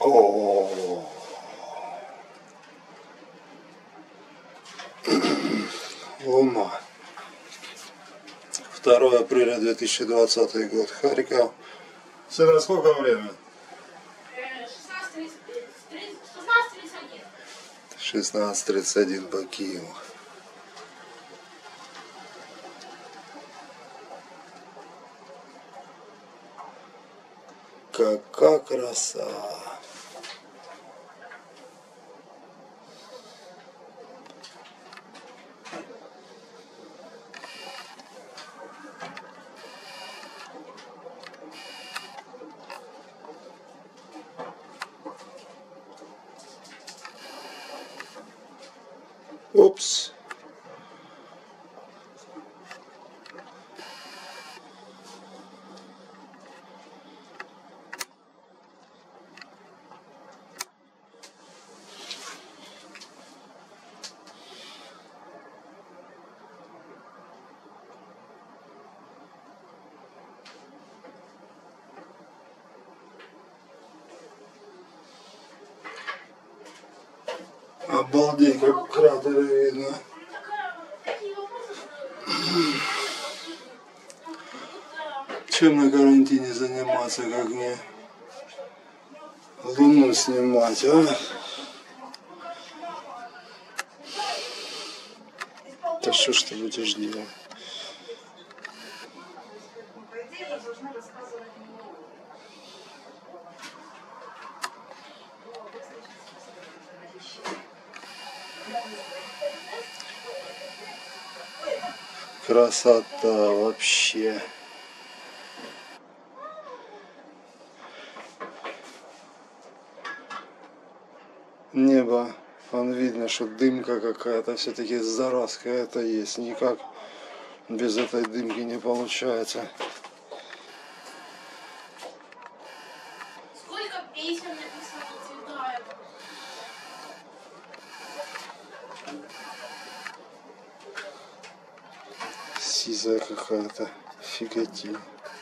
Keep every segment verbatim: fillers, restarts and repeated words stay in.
О, Луна. второе апреля две тысячи двадцатый год. Харьков. Сына, сколько время? шестнадцать тридцать один по Киеву. Какая краса! Упс. Обалдеть, как кратеры видно. Чем на карантине заниматься, как не Луну снимать, а? Да что ж ты будешь делать? Красота вообще. Небо, он видно, что дымка какая-то, все-таки заразка это есть. Никак без этой дымки не получается. Сколько песен написано Цветаева? Сизая какая-то, фиготень.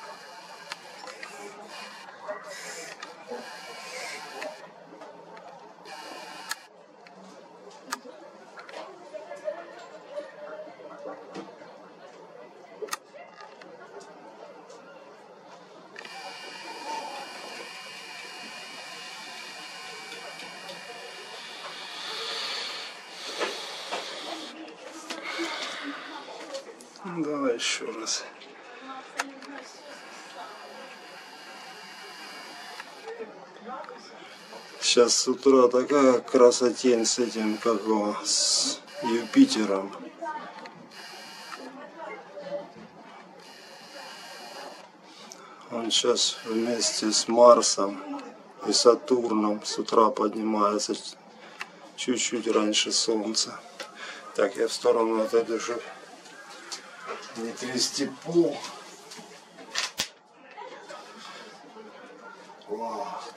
Давай еще раз. Сейчас с утра такая красотень с этим, как его, с Юпитером. Он сейчас вместе с Марсом и Сатурном с утра поднимается чуть-чуть раньше Солнца. Так, я в сторону отойду, чтобы не трясти пол. Вау.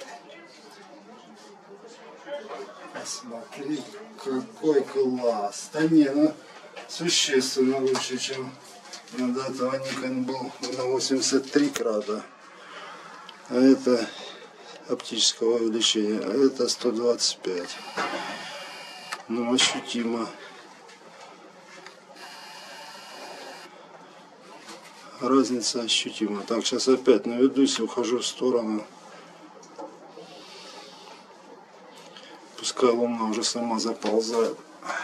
Посмотри, какой класс. Да не, ну существенно лучше, чем до этого Nikon был на восемьдесят три градуса. А это оптического увеличения, а это сто двадцать пять. Ну, ощутимо. Разница ощутима. Так, сейчас опять наведусь и ухожу в сторону. Пускай Луна уже сама заползает.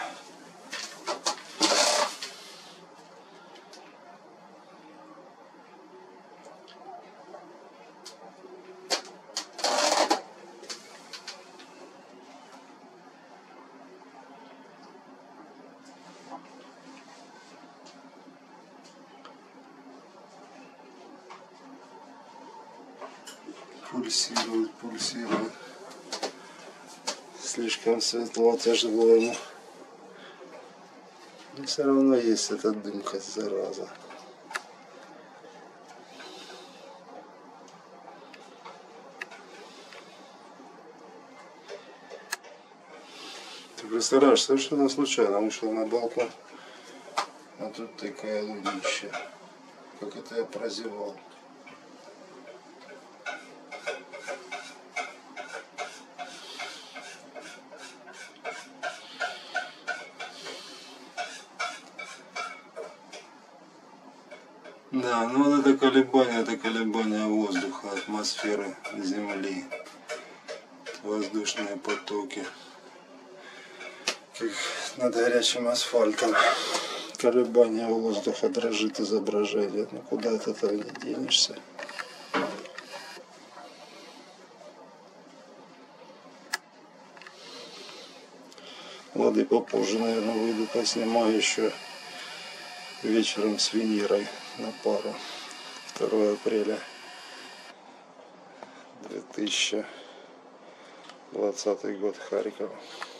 Пульсирует, пульсирует. Слишком светло, тяжело ему. Но все равно есть эта дымка, зараза. Ты представляешь, совершенно случайно вышел на балкон, а тут такая лунища. Как это я прозевал. Да, ну вот это колебание, это колебание воздуха, атмосферы Земли. Воздушные потоки. Как над горячим асфальтом. Колебание воздуха дрожит изображение. Ну куда от этого не денешься. Ладно, и попозже, наверное, выйду, поснимаю еще вечером с Венерой на пару. второго апреля две тысячи двадцатый год, Харьков.